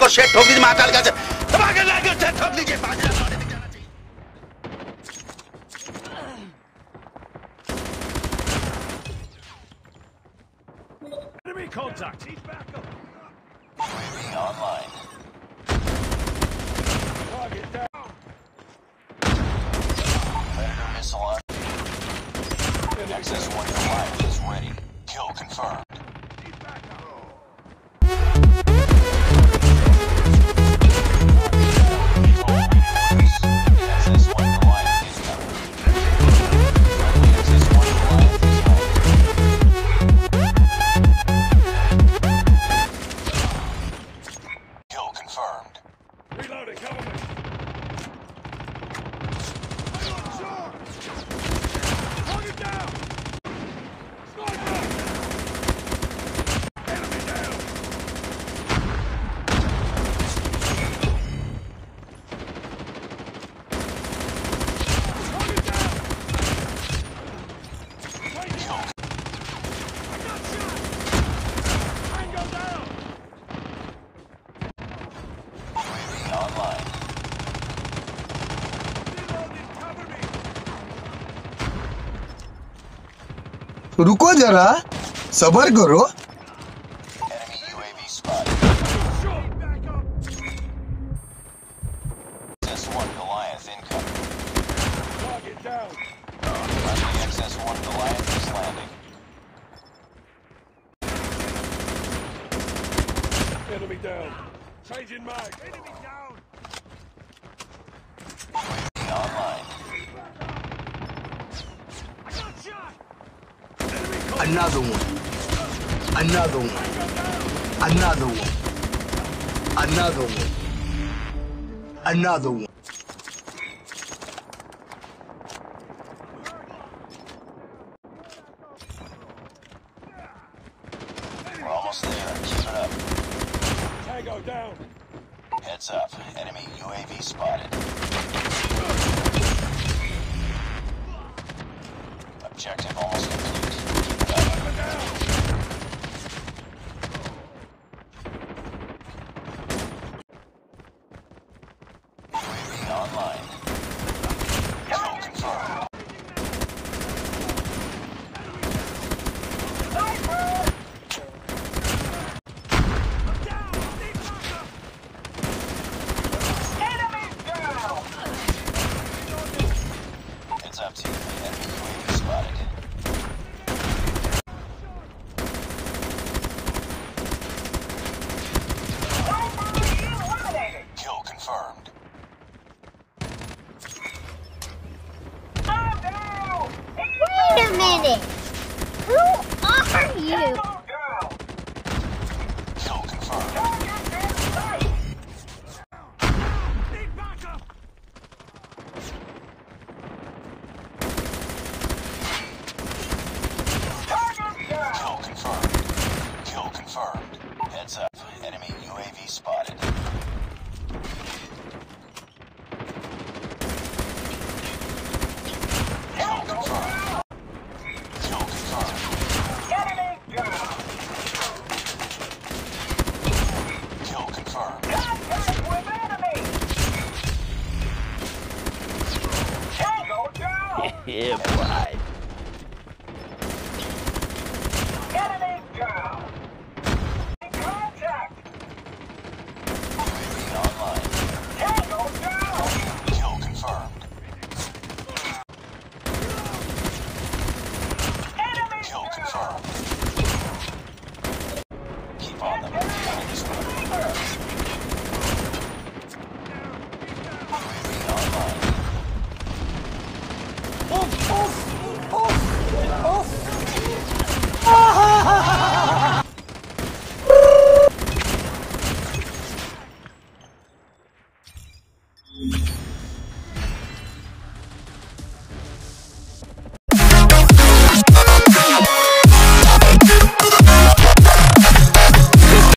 को शेट ठोक दीजिए महाकाल का दबा के लाके शेट ठोक दीजिए। Enemy contact. He's back up. Online. Target down. Predator missile on. XS-1 Goliath is ready. Kill confirmed. He's back up. XS-1 Goliath is coming. XS-1 Goliath is ready. Kill confirmed. Reloading. Cover me. Target down. Sniper. Enemy down. Target down. Wait. I got shot. Tango down. Online. Reloading. Cover me. रुको जरा, सबर करो। Enemy UAV spotted. Shot. Back up. XS-1 Goliath incoming. Target down. Friendly XS-1 Goliath is landing. Enemy down. Changing mag. Enemy down. Online. I got shot. Enemy contact. Another one. Another one. Another one. Another one. Another one. We're almost there. Keep it up. Tango down. Heads up. Enemy UAV spotted. Objective almost complete. Keep it up. Sniper down. Online. Kill confirmed. Down. Need backup. Heads up, team. Enemy UAV spotted. Kill confirmed. Wait a minute! Who are you? Kill confirmed. Need backup. Kill confirmed. Kill confirmed. Heads up. Enemy UAV spotted. Kill confirmed. Kill confirmed. Kill confirmed. Yeah, boy.